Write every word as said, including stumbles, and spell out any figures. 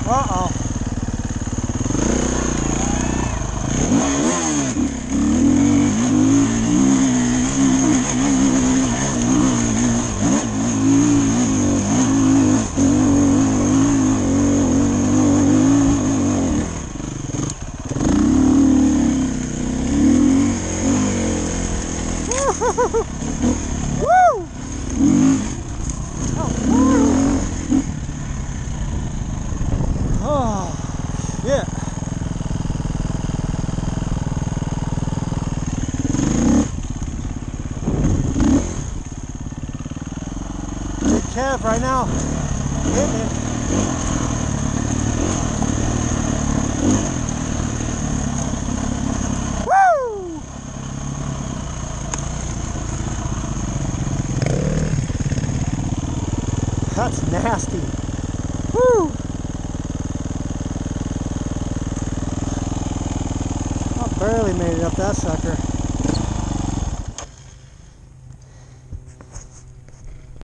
Uh-oh. Woo! Oh, shit. Big calf right now. Hitting it. Woo! That's nasty. Woo! I barely made it up that sucker.